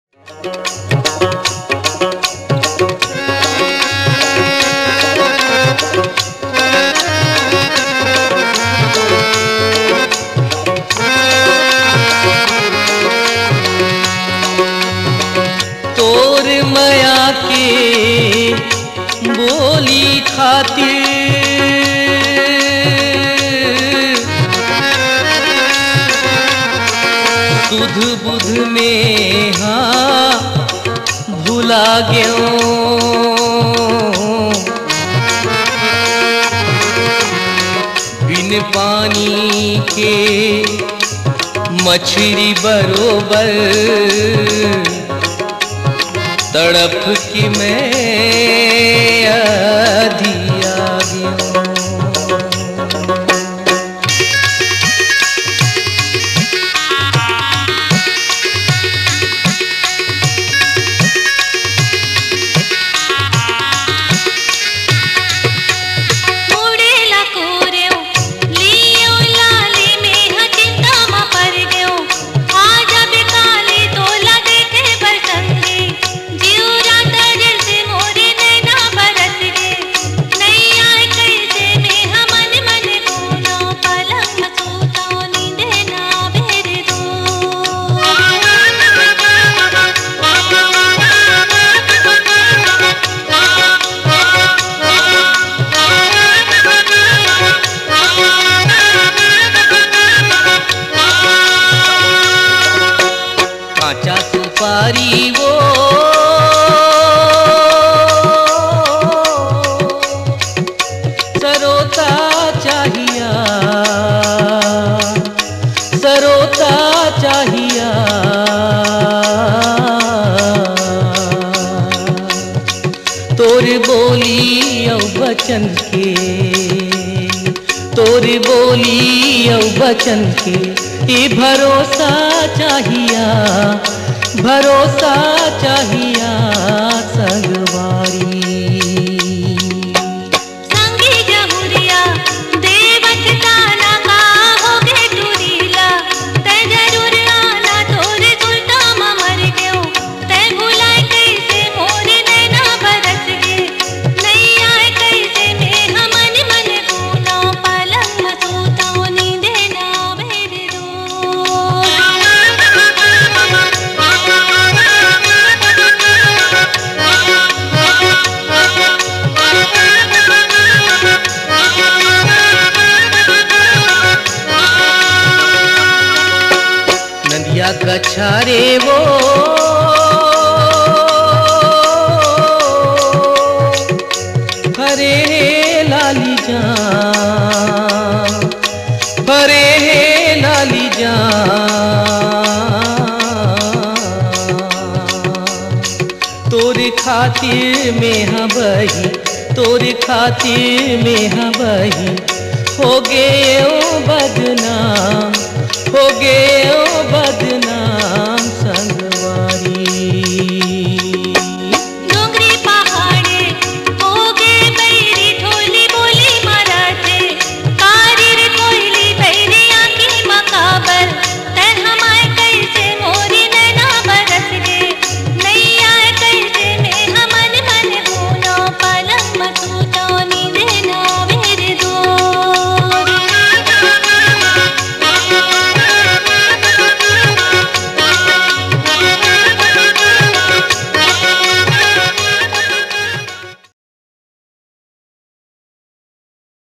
तोर माया के बोली खातिर सुध बुध में हाँ भुला गयो बिन पानी के मछली बरोबर तड़प की मैं अधिया गया। कांचा सुपारी वो सरोता चाहिया सरोता चाहिया तोर बोली औ बचन के तोर बोली औ बचन के ये भरोसा चाहिया संगवारी। संगी जहुरिया देवत ताना का होगे टुरीला ते जरूर आना तोरे सुल्ता मर गयो ते भुलाए कैसे मोरे नैना बरस गे नहीं आए कैसे मैं हमन मन कोना पलंग सूता नींदे ना भेद दो। नदिया कछारे वो हरे लाली जान हरे लाली जान तोरे खातिर में हाँ बही तोरे खातिर में हाँ बही हो गए बदनाम हो गए